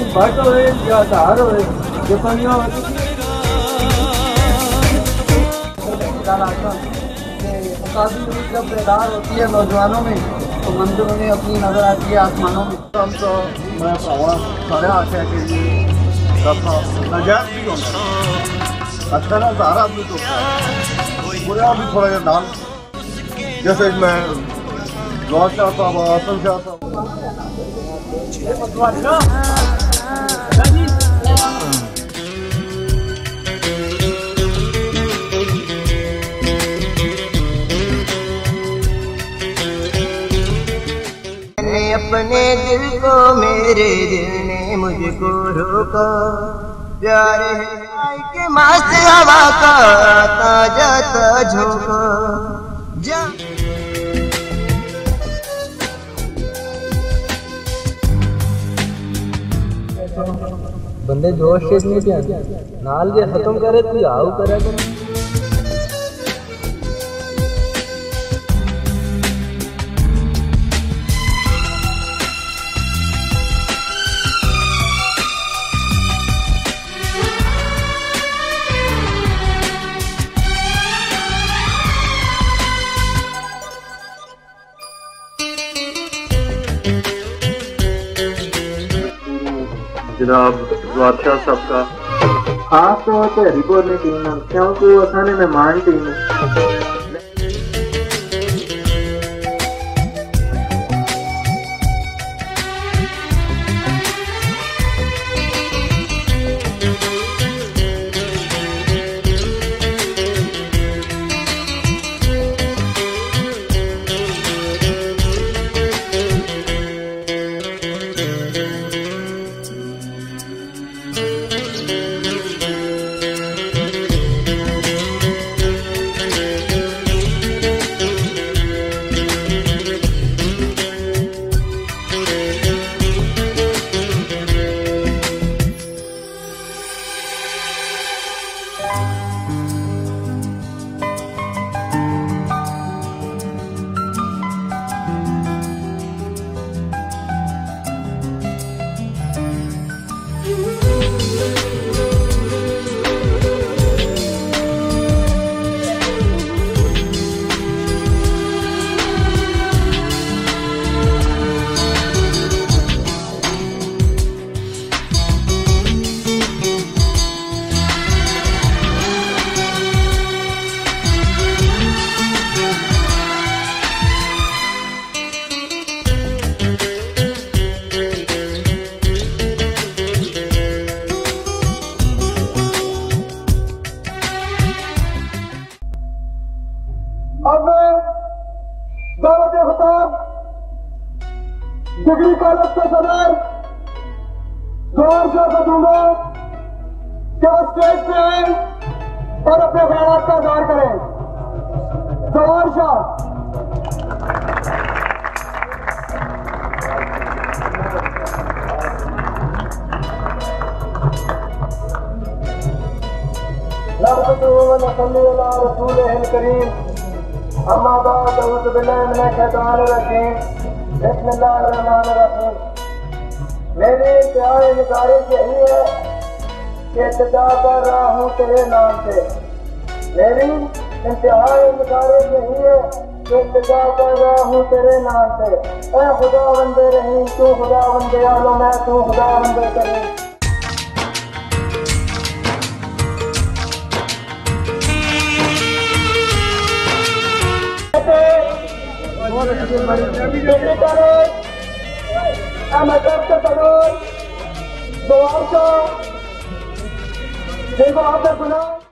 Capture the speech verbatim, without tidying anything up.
भट होए या धार होए जपनिया जब बेदार होती है नौजवानों में तो मंदिरों में अपनी नजर आती है आसमानों में। हम तो मैं सारे आशा के लिए नजायज भी होता अच्छा ना सहारा भी तो बुरा भी थोड़ा जिहा डाल जैसे मैं लॉज चाहता हूँ आसन चाहता हूँ। अपने दिल को मेरे दिल ने मुझको रोका प्यार है के मस्त हवा का आता जाता झोंका जा बंदे जोश से नहीं पिया नाल जे खत्म करे तू आऊ करे करे जनाब बादशाह साहब का खास तौर पर हरिपुर में टीम है क्योंकि असाने मेहमान टीम है। अब मैं दावत खिताब डिग्री कॉलेज के सदर जोर से बतूंगा कि वो स्टेज पे आए और अपने ख्याल का इजहार करें। जोर शाह रसूल करीम अम्मा बाद औज़ु बिल्लाहि मिनश शैतानिर रजीम बिस्मिल्लाहिर रहमानिर रहीम। मेरी इंतहाई गुजारिश यही है कि इब्तिदा कर रहा हूँ तेरे नाम से। मेरी इंतहाई गुजारिश यही है कि इब्तिदा कर रहा हूँ तेरे नाम से। ऐ खुदा बंदे रहीम तू खुदा बंदे आलम है तू खुदा बंदे करीम। दुआ देखो आपने सुना।